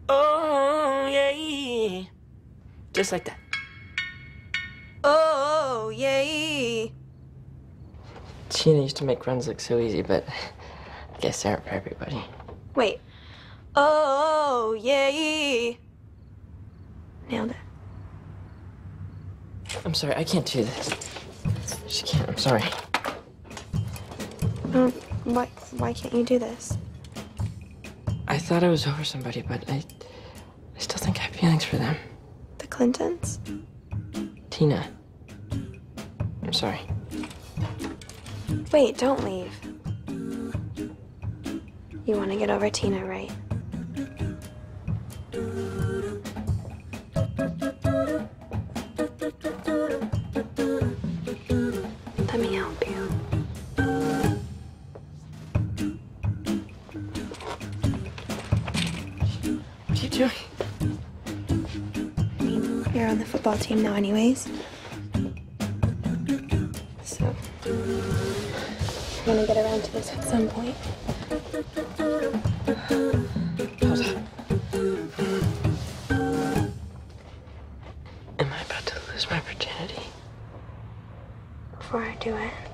Oh, yeah. Just like that. Oh, yay. Tina used to make runs look so easy, but I guess they aren't for everybody. Wait. Oh, yay. Nailed it. I'm sorry, I can't do this. She can't, I'm sorry. Why can't you do this? I thought I was over somebody, but I still think I have feelings for them. The Clintons? Tina. I'm sorry. Wait, don't leave. You want to get over Tina, right? Let me help you. What are you doing? I mean, you're on the football team now anyways. So, I'm gonna get around to this at some point. Hold on. Am I about to lose my virginity? Before I do it,